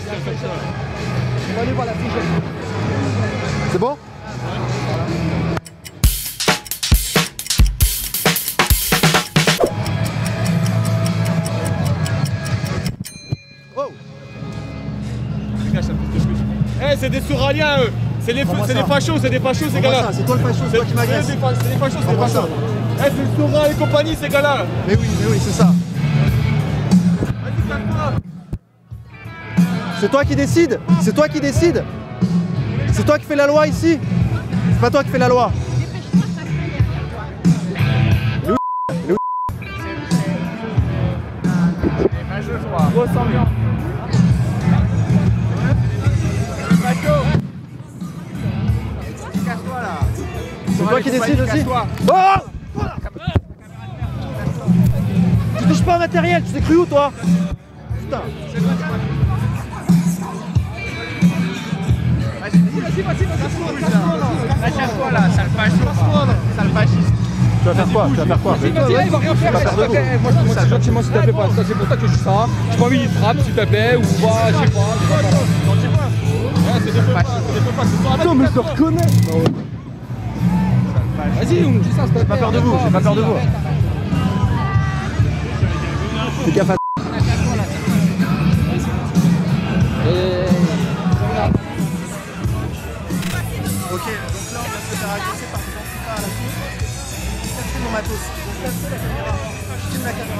On va aller voir la figette. C'est bon? Oh! Eh, c'est des Souraliens, eux! C'est des fachos, c'est des fachos, ces gars-là! C'est toi le facho, c'est toi qui m'agresse! C'est des fachos, c'est des fachos! Eh, c'est le Soura et compagnie, ces gars-là! Mais oui, c'est ça! C'est toi qui décides! C'est toi qui décides! C'est toi qui fais la loi ici! C'est pas toi qui fais la loi! Grosse ambiance! Casse-toi là! C'est toi qui décides aussi? Oh! Tu touches pas au matériel, tu t'es cru où toi? Putain! Vas-y, casse-toi là, sale fasciste! Tu vas faire quoi? Tu vas faire quoi? Il va rien faire. Moi je dis gentiment s'il te plaît pas. C'est pour ça que je dis ça. J'ai pas envie qu'il te frappe s'il te plaît ou va, je sais pas. C'est des fachos! Attends, mais je te reconnais! Vas-y, on me dit ça, c'est J'ai pas peur de vous, j'ai pas peur de vous. Fais gaffe à... Ok, donc là on va se faire agresser par des antifas à la con. Cherchez mon matos. Cherchez la caméra. Filme la caméra.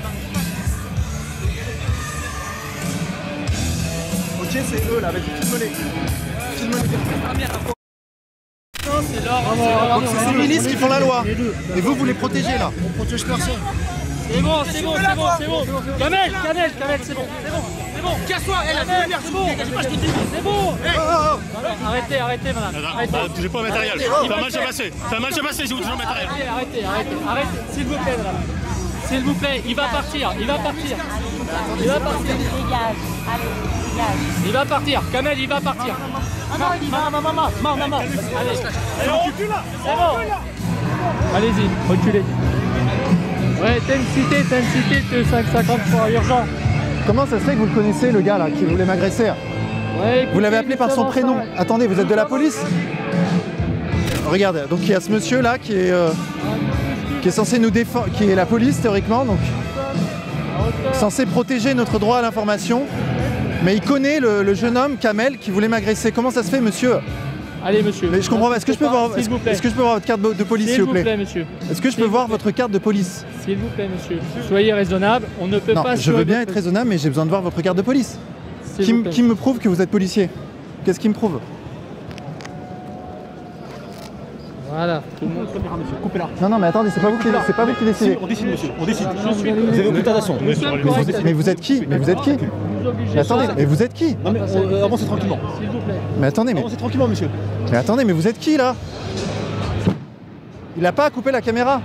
Ok, c'est eux là, vas-y, filme-les. Filme-les. Donc c'est ces milices qui font la loi. Et vous les protégez là. On protège personne. C'est bon. Kamel, c'est bon. Casse-toi, elle a fait c'est bon. C'est bon. Arrêtez, madame. Ne touchez pas au matériel. Ça a mal se passer, je vous touche au matériel. Arrêtez. S'il vous plaît, madame. S'il vous plaît, il va partir. Dégage. Allez, dégage. Il va partir. Kamel, il va partir. Maman. Allez. C'est bon. Allez-y, reculez. Ouais, t'as une cité de 553, urgent. Comment ça se fait que vous le connaissez le gars là qui voulait m'agresser? Ouais, Vous l'avez appelé par son prénom. Attendez, vous êtes de la police? Regarde, donc il y a ce monsieur là qui est censé nous défendre, qui est la police théoriquement, donc censé protéger notre droit à l'information. Mais il connaît le jeune homme, Kamel, qui voulait m'agresser. Comment ça se fait, monsieur? Allez, monsieur. Mais je comprends pas. Est-ce que je peux voir votre carte de police, s'il vous plaît? S'il vous plaît, monsieur. Est-ce que je peux voir votre carte de police? S'il vous plaît, monsieur. Soyez raisonnable. On ne peut Non, pas... je veux bien être raisonnable, mais j'ai besoin de voir votre carte de police. Qui me prouve que vous êtes policier? Qu'est-ce qui me prouve? Voilà, tout le monde. Coupez-la. Non, mais attendez, c'est pas vous qui décidez. On décide, monsieur. On décide. Vous avez aucune tentation. Mais vous êtes qui? Mais attendez, mais vous êtes qui? Non, mais avancez tranquillement. S'il vous plaît. Mais attendez, Avancez tranquillement, monsieur. mais attendez, mais vous êtes qui là? Il a pas à couper la caméra.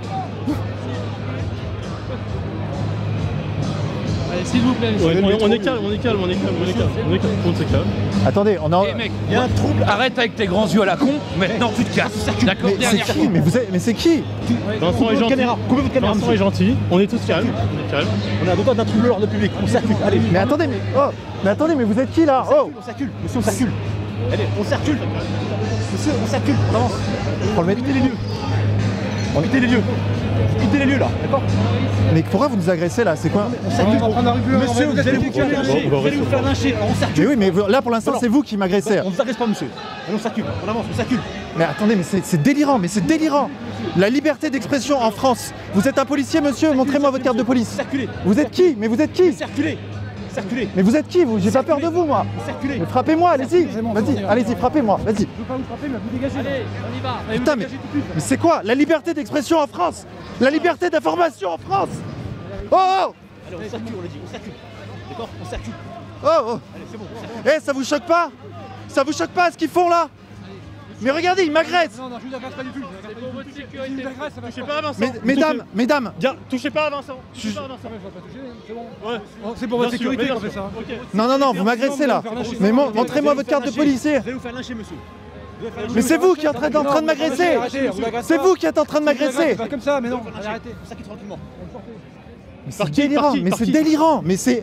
Allez, s'il vous plaît, monsieur. On est calme, on est calme. On s'est calme. Attendez, on a. Eh mec, il y a un trouble, arrête avec tes grands yeux à la con, maintenant tu te casses. D'accord, Mais c'est qui? Mais c'est qui? Vincent est gentil. Coupez votre caméra, Vincent est gentil. On est tous calmes. On est à deux doigts d'un trouble l'ordre public. On circule. Allez. Mais attendez, mais vous êtes qui là? Oh! On circule. Monsieur, on circule. Allez, on circule. Monsieur, on circule. On avance. Pour le mettre. Quittez les lieux. On quitte les lieux. Quittez les lieux là, d'accord? Mais pourquoi vous nous agressez là? C'est quoi? On circule. Monsieur, vous allez vous faire lyncher. Vous allez vous faire lyncher. Alors on circule. Mais oui, mais là pour l'instant c'est vous qui m'agressez. On vous agresse pas, monsieur. Allez, on circule. On avance, on circule. Mais attendez, mais c'est délirant, La liberté d'expression en France. Vous êtes un policier, monsieur? Montrez-moi votre carte de police. Circulez. Vous êtes qui? Mais vous êtes qui? Circulez. Circulez. Mais vous êtes qui vous? J'ai pas peur de vous moi. Circulez. Mais frappez-moi, allez-y. Vas-y, allez-y, frappez-moi, vas-y. Je veux pas vous frapper, mais vous dégagez. Allez, on y va. Putain, mais c'est quoi? La liberté d'expression en France? La liberté d'information en France? Oh! Allez, on circule, on l'a dit, on circule. D'accord? On circule. Oh! Allez, c'est bon, on circule. Eh, ça vous choque pas? Ça vous choque pas ce qu'ils font là? Mais regardez, ils m'agressent! Non, je vous agresse pas du tout. C'est pour votre sécurité. Touchez pas à Vincent. Mesdames! Touchez pas à Vincent. C'est bon. C'est pour votre sécurité qu'on fait ça. Non, vous m'agressez là! Mais montrez-moi votre carte de policier! Vous allez vous faire lyncher, monsieur. Mais c'est vous qui êtes en train de m'agresser! C'est vous qui êtes en train de m'agresser! Pas comme ça, mais non. Arrêtez. On circule tranquillement. C'est délirant, mais c'est délirant! Mais c'est.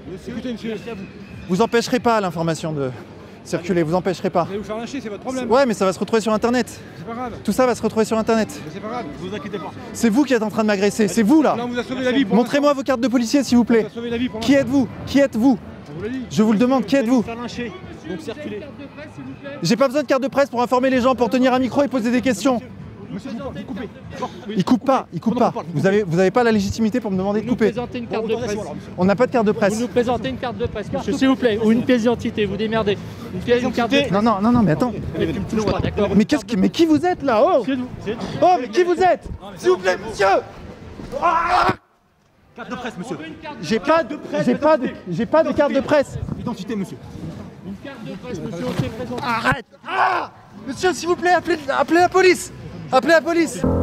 Écoutez, monsieur. Vous empêcherez pas l'information de circuler, vous empêcherez pas. Vous allez vous faire lyncher, c'est votre problème. Ouais, mais ça va se retrouver sur internet. C'est pas grave. Tout ça va se retrouver sur internet. Mais c'est pas grave. Vous inquiétez pas. C'est vous qui êtes en train de m'agresser, c'est vous là. Là, on vous a sauvé la vie. Montrez-moi vos cartes de policier s'il vous On plaît. vous a sauvé la vie pour Qui êtes-vous? Qui êtes-vous? On vous l'a dit. Je vous le demande, qui êtes-vous? Donc circulez. J'ai pas besoin de carte de presse pour informer les gens, pour tenir un micro et poser des questions. Monsieur, vous coupez. Il coupe pas, il coupe pas. Vous avez pas la légitimité pour me demander de Vous nous couper. présentez une carte de presse. On n'a pas de carte de Vous presse. nous présentez une carte de presse, monsieur, s'il vous plaît, ou une pièce d'identité, vous démerdez. Une carte de presse. Non, mais attends. Mais tu me touches pas, d'accord. Mais mais qui vous êtes là? Oh, oh, mais qui vous êtes? S'il vous plaît, monsieur. Carte de presse, monsieur. J'ai pas de carte de presse. Identité, monsieur. Une carte de presse, monsieur, on s'est présenté. Arrête. Monsieur, s'il vous plaît, appelez la police. Appelez la police.